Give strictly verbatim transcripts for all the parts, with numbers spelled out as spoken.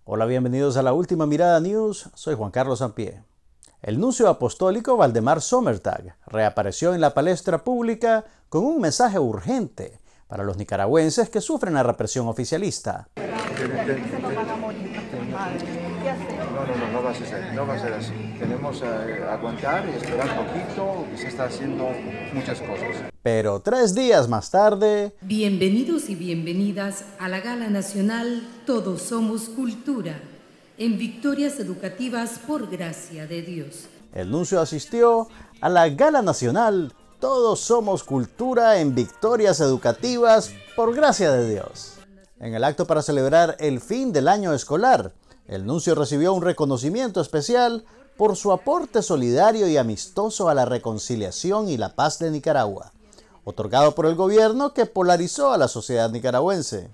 Hola, bienvenidos a la Última Mirada News, soy Juan Carlos Sampié. El nuncio apostólico Valdemar Sommertag reapareció en la palestra pública con un mensaje urgente para los nicaragüenses que sufren la represión oficialista. No, no, no, no va a ser, no va a ser así. Tenemos que aguantar y esperar un poquito, que se está haciendo muchas cosas. Pero tres días más tarde... Bienvenidos y bienvenidas a la Gala Nacional Todos Somos Cultura, en Victorias Educativas por gracia de Dios. El nuncio asistió a la Gala Nacional Todos Somos Cultura en Victorias Educativas por gracia de Dios. En el acto para celebrar el fin del año escolar, el nuncio recibió un reconocimiento especial por su aporte solidario y amistoso a la reconciliación y la paz de Nicaragua, otorgado por el gobierno que polarizó a la sociedad nicaragüense.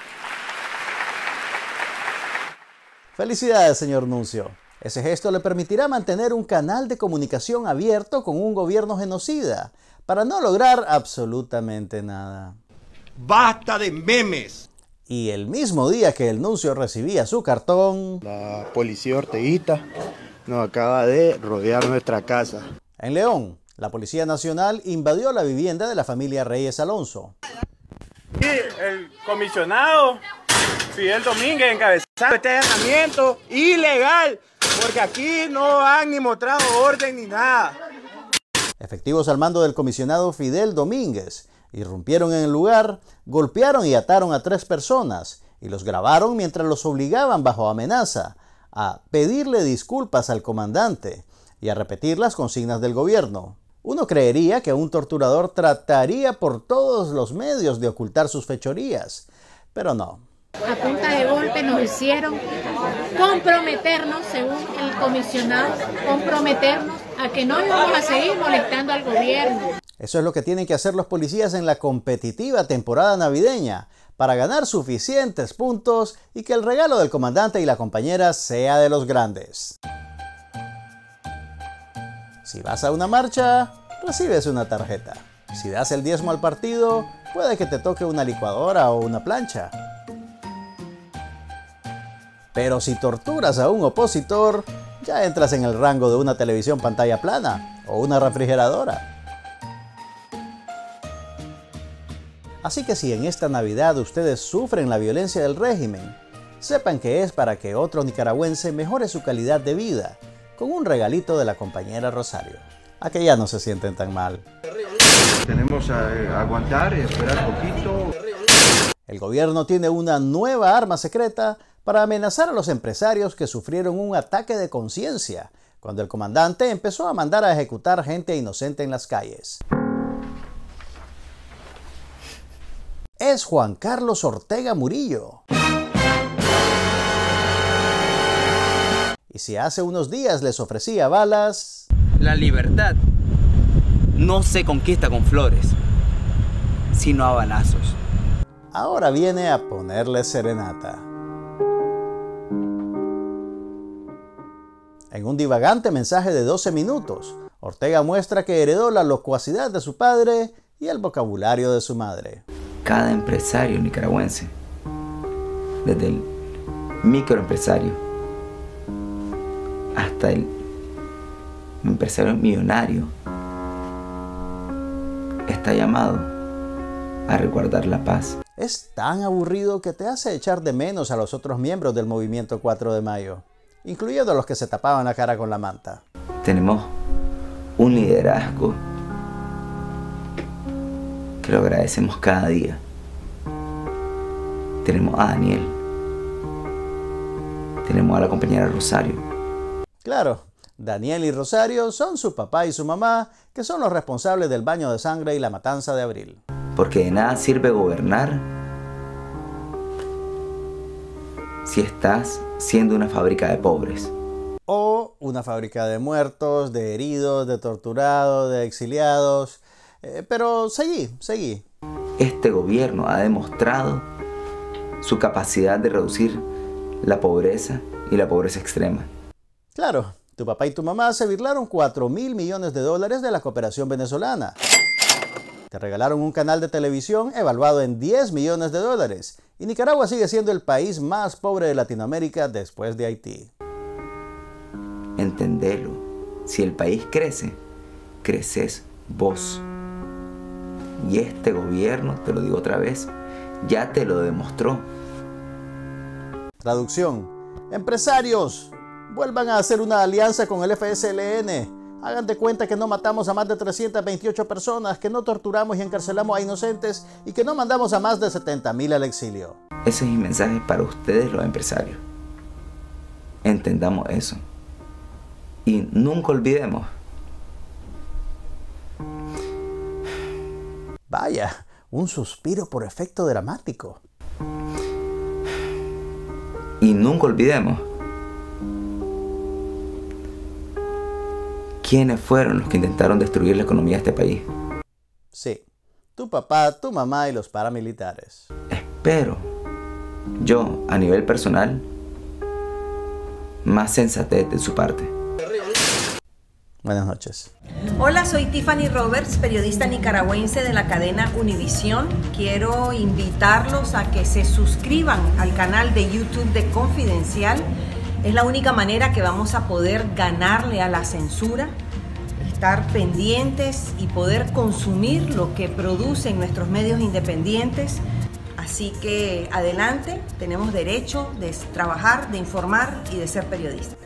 Felicidades, señor nuncio. Ese gesto le permitirá mantener un canal de comunicación abierto con un gobierno genocida, para no lograr absolutamente nada. ¡Basta de memes! Y el mismo día que el nuncio recibía su cartón, la policía orteguista nos acaba de rodear nuestra casa. En León, la Policía Nacional invadió la vivienda de la familia Reyes Alonso. Y el comisionado Fidel Domínguez encabezando este allanamiento ilegal, porque aquí no han ni mostrado orden ni nada. Efectivos al mando del comisionado Fidel Domínguez irrumpieron en el lugar, golpearon y ataron a tres personas y los grabaron mientras los obligaban bajo amenaza a pedirle disculpas al comandante y a repetir las consignas del gobierno. Uno creería que un torturador trataría por todos los medios de ocultar sus fechorías, pero no. A punta de golpe nos hicieron comprometernos, según el comisionado, comprometernos a que no íbamos a seguir molestando al gobierno. Eso es lo que tienen que hacer los policías en la competitiva temporada navideña para ganar suficientes puntos y que el regalo del comandante y la compañera sea de los grandes. Si vas a una marcha, recibes una tarjeta. Si das el diezmo al partido, puede que te toque una licuadora o una plancha. Pero si torturas a un opositor, ya entras en el rango de una televisión pantalla plana o una refrigeradora. Así que si en esta Navidad ustedes sufren la violencia del régimen, sepan que es para que otro nicaragüense mejore su calidad de vida con un regalito de la compañera Rosario. A que ya no se sienten tan mal. Tenemos que aguantar y esperar un poquito. El gobierno tiene una nueva arma secreta para amenazar a los empresarios que sufrieron un ataque de conciencia cuando el comandante empezó a mandar a ejecutar gente inocente en las calles. Es Juan Carlos Ortega Murillo. Y si hace unos días les ofrecía balas... La libertad no se conquista con flores, sino a balazos. Ahora viene a ponerle serenata. En un divagante mensaje de doce minutos, Ortega muestra que heredó la locuacidad de su padre y el vocabulario de su madre. Cada empresario nicaragüense, desde el microempresario hasta el empresario millonario, está llamado a resguardar la paz. Es tan aburrido que te hace echar de menos a los otros miembros del movimiento cuatro de mayo, incluyendo a los que se tapaban la cara con la manta. Tenemos un liderazgo que lo agradecemos cada día. Tenemos a Daniel. Tenemos a la compañera Rosario. Claro, Daniel y Rosario son su papá y su mamá, que son los responsables del baño de sangre y la matanza de abril. Porque de nada sirve gobernar si estás siendo una fábrica de pobres. O una fábrica de muertos, de heridos, de torturados, de exiliados. Eh, pero seguí, seguí. Este gobierno ha demostrado su capacidad de reducir la pobreza y la pobreza extrema. Claro, tu papá y tu mamá se birlaron cuatro mil millones de dólares de la cooperación venezolana. Te regalaron un canal de televisión evaluado en diez millones de dólares y Nicaragua sigue siendo el país más pobre de Latinoamérica después de Haití. Entendelo. Si el país crece, creces vos. Y este gobierno, te lo digo otra vez, ya te lo demostró. Traducción. Empresarios, vuelvan a hacer una alianza con el F S L N. Hagan de cuenta que no matamos a más de trescientas veintiocho personas, que no torturamos y encarcelamos a inocentes y que no mandamos a más de setenta mil al exilio. Ese es mi mensaje para ustedes, los empresarios. Entendamos eso. Y nunca olvidemos. Vaya, un suspiro por efecto dramático. Y nunca olvidemos quiénes fueron los que intentaron destruir la economía de este país. Sí, tu papá, tu mamá y los paramilitares. Espero, yo, a nivel personal, más sensatez de su parte. Buenas noches. Hola, soy Tiffany Roberts, periodista nicaragüense de la cadena Univisión. Quiero invitarlos a que se suscriban al canal de YouTube de Confidencial. Es la única manera que vamos a poder ganarle a la censura, estar pendientes y poder consumir lo que producen nuestros medios independientes. Así que adelante, tenemos derecho de trabajar, de informar y de ser periodistas.